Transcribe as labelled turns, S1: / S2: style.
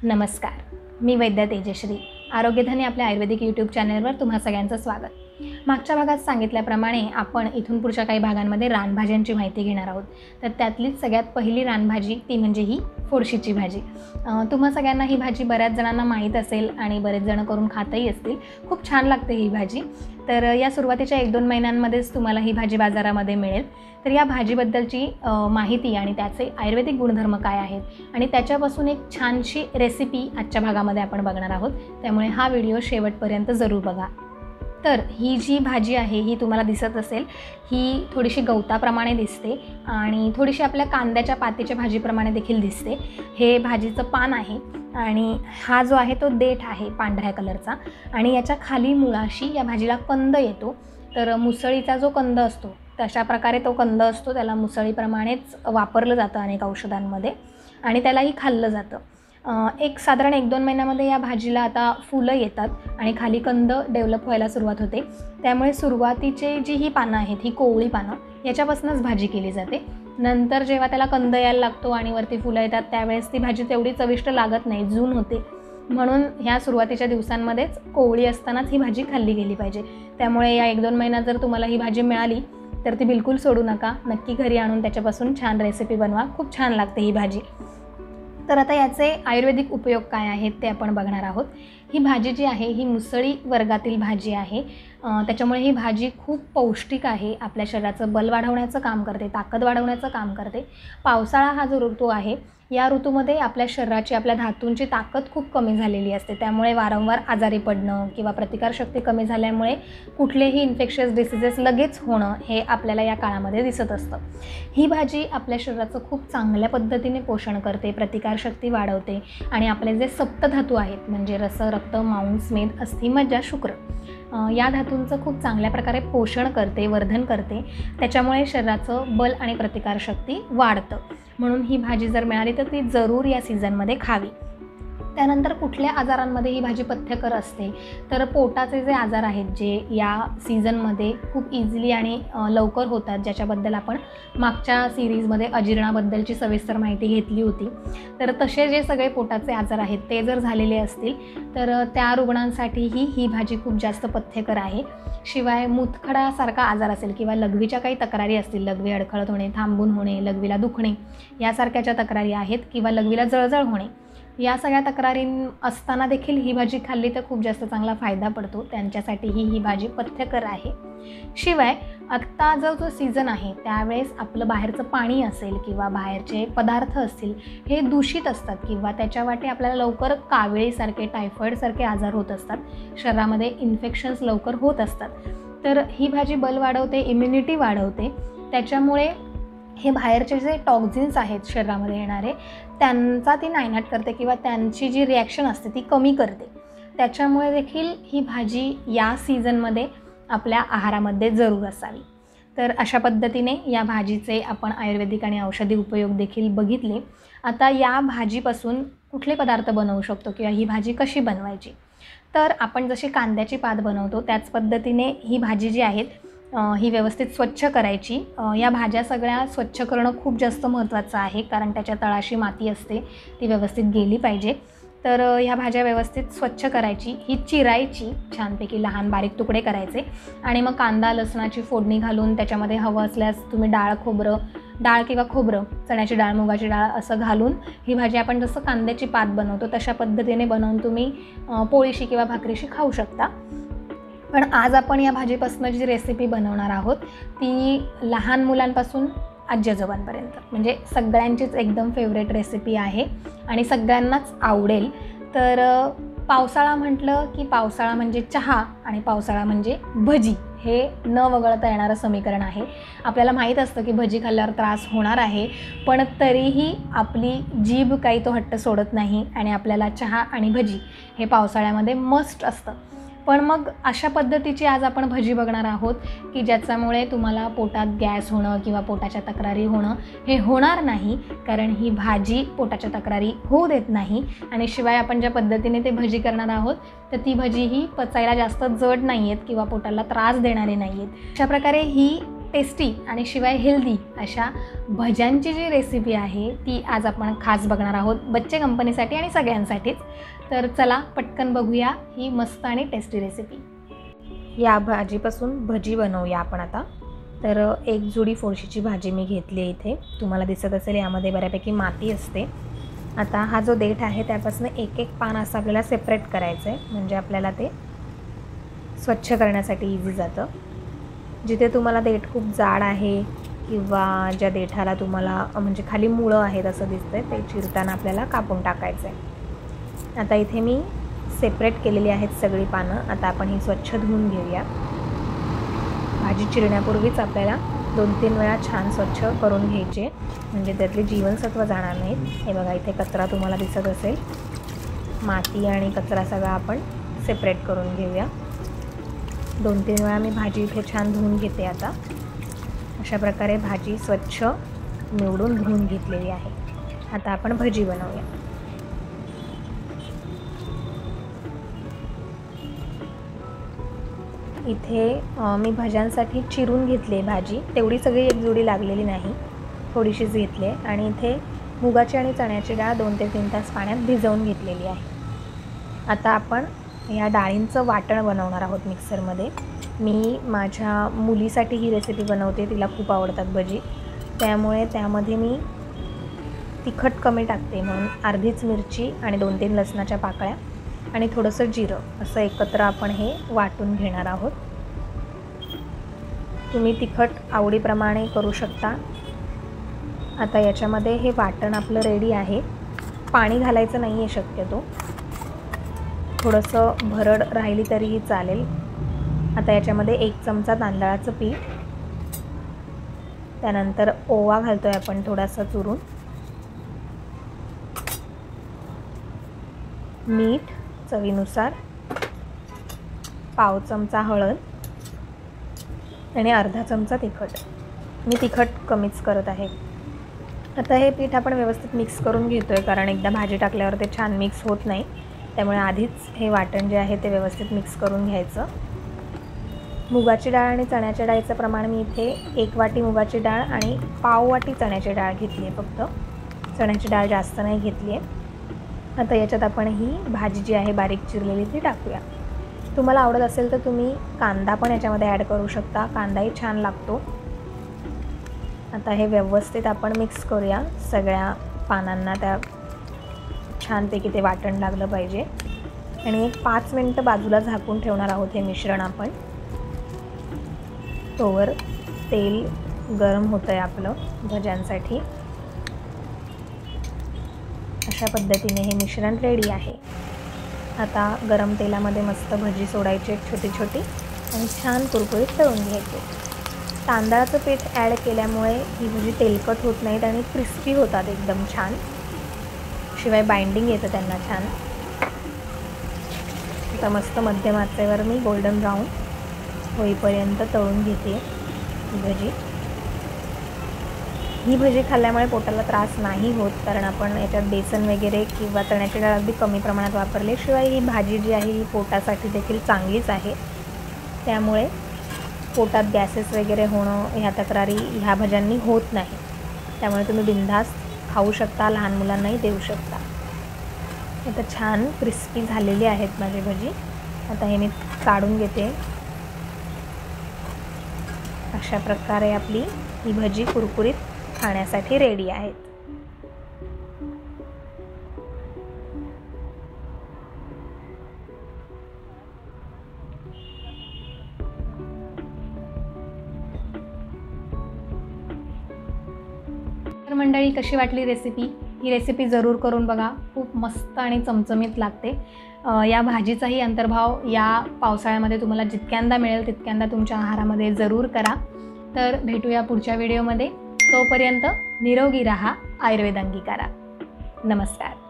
S1: नमस्कार, मी वैद्य तेजश्री. आरोग्यधनी आपल्या आयुर्वेदिक यूट्यूब चॅनलवर तुम्हा सगळ्यांचं स्वागत. मागच्या भागात सांगितल्याप्रमाणे आपण इथून पुढच्या काही भागांमध्ये रानभाज्यांची माहिती घेणार आहोत. तर त्यातलीच सगळ्यात पहिली रानभाजी ती म्हणजे ही फोडशीची भाजी. तुम्हा सगळ्यांना ही भाजी बऱ्याच जणांना माहीत असेल आणि बरेच जण करून खातही असतील. खूप छान लागते ही भाजी. तर या सुरुवातीच्या 1-2 महिन्यांमध्येच तुम्हाला ही भाजी बाजारामध्ये मिळेल. तर या भाजीबद्दलची माहिती आणि त्याचे आयुर्वेदिक गुणधर्म काय आहेत आणि त्याच्यापासून एक छानशी रेसिपी आजच्या भागामध्ये आपण बघणार आहोत. त्यामुळे हा व्हिडिओ शेवटपर्यंत जरूर बघा. तर ही जी भाजी आहे ही तुम्हाला दिसत असेल, ही थोडीशी गवताप्रमाणे दिसते आणि थोडीशी आपल्या कांद्याच्या पातीच्या भाजीप्रमाणे देखील दिसते. हे भाजीचं पान आहे आणि हा जो आहे तो देठ आहे पांढऱ्या कलरचा आणि याच्या खाली मुळाशी या भाजीला कंद येतो. तर मुसळीचा जो कंद असतो तशा प्रकारे तो कंद असतो. त्याला मुसळीप्रमाणेच वापरलं जातं अनेक औषधांमध्ये आणि त्यालाही खाल्लं जातं. एक साधारण 1-2 महिन्यामध्ये या भाजीला आता फुलं येतात आणि खाली कंद डेव्हलप व्हायला सुरुवात होते. त्यामुळे सुरुवातीचे जी ही पानं आहेत, ही कोवळी पानं, याच्यापासूनच भाजी केली जाते. नंतर जेव्हा त्याला कंद यायला लागतो आणि वरती फुलं येतात त्यावेळेस ती भाजी तेवढी चविष्ट लागत नाही, जून होते. म्हणून ह्या सुरुवातीच्या दिवसांमध्येच कोवळी असतानाच ही भाजी खाल्ली गेली पाहिजे. त्यामुळे या 1-2 महिन्यात जर तुम्हाला ही भाजी मिळाली तर ती बिलकुल सोडू नका. नक्की घरी आणून त्याच्यापासून छान रेसिपी बनवा. खूप छान लागते ही भाजी. तर आता याचे आयुर्वेदिक उपयोग काय आहेत ते आपण बघणार आहोत. ही भाजी जी आहे ही मुसळी वर्गातील भाजी आहे. त्याच्यामुळे ही भाजी खूप पौष्टिक आहे. आपल्या शरीराचं बल वाढवण्याचं काम करते, ताकद वाढवण्याचं काम करते. पावसाळा हा जो ऋतू आहे या ऋतूमध्ये आपल्या शरीराची, आपल्या धातूंची ताकद खूप कमी झालेली असते. त्यामुळे वारंवार आजारी पडणं किंवा प्रतिकारशक्ती कमी झाल्यामुळे कुठलेही इन्फेक्शियस डिसीजेस लगेच होणं हे आपल्याला या काळामध्ये दिसत असतं. ही भाजी आपल्या शरीराचं खूप चांगल्या पद्धतीने पोषण करते, प्रतिकारशक्ती वाढवते आणि आपले जे सप्तधातू आहेत म्हणजे रस, रक्त, मांस, मेद, अस्थि, मज्जा, शुक्र या धातूंचं खूप चांगल्या प्रकारे पोषण करते, वर्धन करते. त्याच्यामुळे शरीराचं बल आणि प्रतिकारशक्ती वाढतं. म्हणून ही भाजी जर मिळाली तर ती जरूर या सीझनमध्ये खावी. त्यानंतर कुठल्या आजारांमध्ये ही भाजी पथ्यकर असते तर पोटाचे जे आजार आहेत जे या सीझनमध्ये खूप इझिली आणि लवकर होतात, ज्याच्याबद्दल आपण मागच्या सिरीजमध्ये अजीर्णाबद्दलची सविस्तर माहिती घेतली होती. तर तसे जे सगळे पोटाचे आजार आहेत ते जर झालेले असतील तर त्या रुग्णांसाठीही ही भाजी खूप जास्त पथ्यकर आहे. शिवाय मूतखडासारखा आजार असेल किंवा लघवीच्या काही तक्रारी असतील, लघवी अडखळत होणे, थांबून होणे, लघवीला दुखणे यासारख्या ज्या तक्रारी आहेत किंवा लघवीला जळजळ होणे, या सगळ्या तक्रारी असताना देखील ही भाजी खाल्ली तर खूप जास्त चांगला फायदा पडतो. त्यांच्यासाठीही ही भाजी पथ्यकर आहे. शिवाय आत्ता जो सीझन आहे त्यावेळेस आपलं बाहेरचं पाणी असेल किंवा बाहेरचे पदार्थ असतील हे दूषित असतात किंवा त्याच्या वाटे आपल्याला लवकर काविळीसारखे, टायफॉईडसारखे आजार होत असतात. शरीरामध्ये इन्फेक्शन्स लवकर होत असतात. तर ही भाजी बल वाढवते, इम्युनिटी वाढवते. त्याच्यामुळे हे बाहेरचे जे टॉक्झिन्स आहेत शरीरामध्ये येणारे त्यांचा ती नायनाट करते किंवा त्यांची जी रिॲक्शन असते ती कमी करते. त्याच्यामुळे देखील ही भाजी या सीझनमध्ये आपल्या आहारामध्ये जरूर असावी. तर अशा पद्धतीने या भाजीचे आपण आयुर्वेदिक आणि औषधी उपयोग देखील बघितले. आता या भाजीपासून कुठले पदार्थ बनवू शकतो किंवा ही भाजी कशी बनवायची, तर आपण जशी कांद्याची पात बनवतो त्याच पद्धतीने ही भाजी जी आहेत ही व्यवस्थित स्वच्छ करायची. या भाज्या सगळ्या स्वच्छ करणं खूप जास्त महत्त्वाचं आहे कारण त्याच्या तळाशी माती असते, ती व्यवस्थित गेली पाहिजे. तर ह्या भाज्या व्यवस्थित स्वच्छ करायची, ही चिरायची, छानपैकी लहान बारीक तुकडे करायचे आणि मग कांदा लसणाची फोडणी घालून त्याच्यामध्ये हवं असल्यास तुम्ही डाळ किंवा खोबरं, चण्याची डाळ, मुगाची डाळ असं घालून ही भाजी आपण जसं कांद्याची पात बनवतो तशा पद्धतीने बनवून तुम्ही पोळीशी किंवा भाकरीशी खाऊ शकता. पण आज आपण या भाजीपासून जी रेसिपी बनवणार आहोत ती लहान मुलांपासून आजी आजोबांपर्यंत म्हणजे सगळ्यांचीच एकदम फेवरेट रेसिपी आहे आणि सगळ्यांनाच आवडेल. तर पावसाळा म्हटलं की पावसाळा म्हणजे चहा आणि पावसाळा म्हणजे भजी हे न वगळता येणारं समीकरण आहे. आपल्याला माहीत असतं की भजी खाल्ल्यावर त्रास होणार आहे, पण तरीही आपली जीभ काही तो हट्ट सोडत नाही आणि आपल्याला चहा आणि भजी हे पावसाळ्यामध्ये मस्ट असतं. पण मग अशा पद्धतीची आज आपण भजी बघणार आहोत की ज्याच्यामुळे तुम्हाला पोटात गॅस होणं किंवा पोटाच्या तक्रारी होणं हे होणार नाही, कारण ही भाजी पोटाच्या तक्रारी होऊ देत नाही. आणि शिवाय आपण ज्या पद्धतीने ते भजी करणार आहोत तर ती भजी ही पचायला जास्त जड नाही आहेत किंवा पोटाला त्रास देणारी नाही आहेत. अशा प्रकारे ही टेस्टी आणि शिवाय हेल्दी अशा भज्यांची जी रेसिपी आहे ती आज आपण खास बघणार आहोत बच्चे कंपनीसाठी आणि सगळ्यांसाठीच. तर चला पटकन बघूया ही मस्त आणि टेस्टी रेसिपी. या भाजीपासून भजी बनवूया आपण आता. तर एक जुडी फोडशीची भाजी मी घेतली आहे. इथे तुम्हाला दिसत असेल यामध्ये बऱ्यापैकी माती असते. आता हा जो देठ आहे त्यापासून एक एक पान असं आपल्याला सेपरेट करायचं आहे, म्हणजे आपल्याला ते स्वच्छ करण्यासाठी इझी जातं. जिथे तुम्हाला देठ खूप जाड आहे किंवा ज्या देठाला तुम्हाला म्हणजे खाली मुळं आहेत असं दिसतंय ते चिरताना आपल्याला कापून टाकायचं आहे. आता इथे मी सेपरेट केलेली आहेत सगळी पानं. आता आपण ही स्वच्छ धुवून घेऊया. भाजी चिरण्यापूर्वीच आपल्याला 2-3 वेळा छान स्वच्छ करून घ्यायचे, म्हणजे त्यातले जीवनसत्व जाणार नाहीत. हे बघा इथे कचरा तुम्हाला दिसत असेल, माती आणि कचरा सगळा आपण सेपरेट करून घेऊया. 2-3 वेळा मी भाजी इथे छान धुवून घेते. आता अशा प्रकारे भाजी स्वच्छ निवडून धुवून घेतलेली आहे. आता आपण भजी बनवूया. इथे मी भज्यांसाठी चिरून घेतली भाजी, तेवढी सगळी एक जुडी लागलेली नाही, थोडीशीच घेतली आहे. आणि इथे मुगाची आणि चण्याची डाळ 2 ते 3 तास पाण्यात भिजवून घेतलेली आहे. आता आपण या डाळींचं वाटण बनवणार आहोत मिक्सरमध्ये. मी माझ्या मुलीसाठी ही रेसिपी बनवते, तिला खूप आवडतात भजी, त्यामुळे त्यामध्ये मी तिखट कमी टाकते म्हणून अर्धीच मिरची आणि 2-3 लसणाच्या पाकळ्या आणि थोडंसं जिरं असं एकत्र आपण हे वाटून घेणार आहोत. तुम्ही तिखट आवडीप्रमाणे करू शकता. आता याच्यामध्ये हे वाटण आपलं रेडी आहे. पाणी घालायचं नाही आहे शक्यतो, थोडंसं भरड राहिली तरीही चालेल. आता याच्यामध्ये 1 चमचा तांदळाचं पीठ, त्यानंतर ओवा घालतोय आपण थोडासा चुरून, मीठ चवीनुसार, पाव चमचा हळद आणि अर्धा चमचा तिखट. मी तिखट कमीच करत आहे. आता हे पीठ आपण व्यवस्थित मिक्स करून घेतो आहे, कारण एकदा भाजी टाकल्यावर ते छान मिक्स होत नाही, त्यामुळे आधीच हे वाटण जे आहे ते व्यवस्थित मिक्स करून घ्यायचं. मुगाची डाळ आणि चण्याच्या डाळीचं प्रमाण मी इथे 1 वाटी मुगाची डाळ आणि पाव वाटी चण्याची डाळ घेतली आहे. फक्त चण्याची डाळ जास्त नाही घेतली आहे. आता याच्यात आपण ही भाजी जी आहे बारीक चिरलेली ती टाकूया. तुम्हाला आवडत असेल तर तुम्ही कांदा पण याच्यामध्ये ॲड करू शकता, कांदाही छान लागतो. आता हे व्यवस्थित आपण मिक्स करूया. सगळ्या पानांना त्या छानपैकी ते वाटण लागलं पाहिजे. आणि एक 5 मिनटं बाजूला झाकून ठेवणार आहोत हे मिश्रण आपण. तोवर तेल गरम होतं आहे आपलं भज्यांसाठी. अशा पद्धतीने हे मिश्रण रेडी आहे. आता गरम तेलामध्ये मस्त भजी सोडायची छोटी छोटी आणि छान कुरकुरीत तळून घ्यायचे. तांदळाचं पीठ ॲड केल्यामुळे ही भजी तेलकट होत नाहीत आणि क्रिस्पी होतात एकदम छान, शिवाय बाइंडिंग येतं त्यांना छान. आता मस्त मध्यम आचेवर मी गोल्डन ब्राऊन होईपर्यंत तळून घेते ही भजी. ही भजी खाल्ल्यामुळे पोटाला त्रास नाही होत, कारण आपण याच्यात बेसन वगैरे किंवा चण्याची डाळ अगदी कमी प्रमाणात वापरले. शिवाय ही भाजी जी आहे ही पोटासाठी देखील चांगलीच आहे, त्यामुळे पोटात गॅसेस वगैरे होणं ह्या तक्रारी ह्या भज्यांनी होत नाही. त्यामुळे तुम्ही बिनधास्त खाऊ शकता, लहान मुलांनाही देऊ शकता. आता छान क्रिस्पी झालेली आहेत माझी भजी. आता हे मी काढून घेते. अशा प्रकारे आपली ही भजी कुरकुरीत खाण्यासाठी रेडी आहेत. तर मंडळी, कशी वाटली रेसिपी? ही रेसिपी जरूर करून बघा, खूप मस्त आणि चमचमीत लागते. या भाजीचाही अंतर्भाव या पावसाळ्यामध्ये तुम्हाला जितक्यांदा मिळेल तितक्यांदा तुमच्या आहारामध्ये जरूर करा. तर भेटूया पुढच्या व्हिडिओमध्ये. तोपर्यंत निरोगी राहा, आयुर्वेद अंगीकारा. नमस्कार.